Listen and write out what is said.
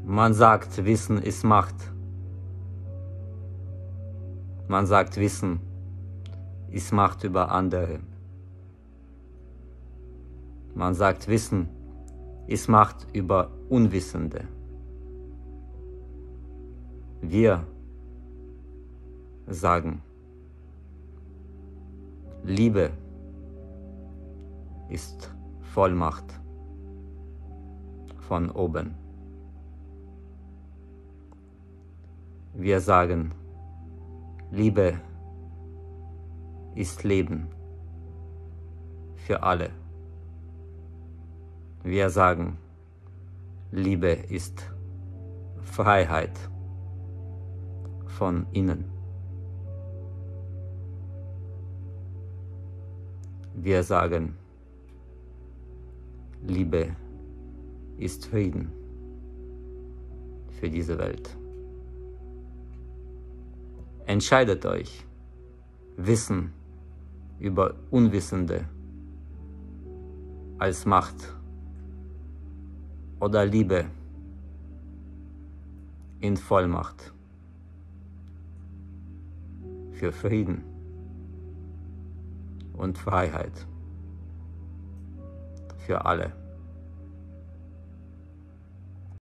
Man sagt, Wissen ist Macht. Man sagt, Wissen ist Macht über andere. Man sagt, Wissen ist Macht über Unwissende. Wir sagen, Liebe ist Vollmacht von oben. Wir sagen, Liebe ist Leben für alle. Wir sagen, Liebe ist Freiheit von innen. Wir sagen, Liebe ist Frieden für diese Welt. Entscheidet euch, Wissen über Unwissende als Macht oder Liebe in Vollmacht für Frieden und Freiheit für alle.